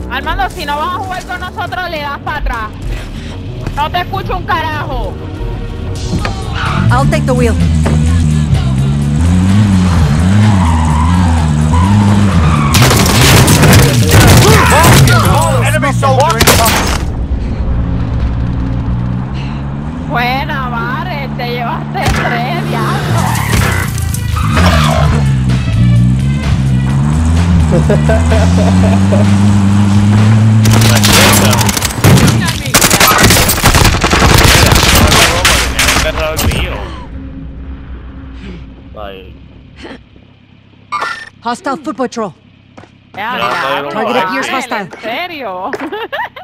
Armando, si no vas a jugar con nosotros, le das para atrás. No te escucho un carajo. I'll take the wheel. Enemy soldier incoming. Buena, Barret, te llevaste 3, diablo. Hostile foot patrol. Target appears hostile. ¿En serio?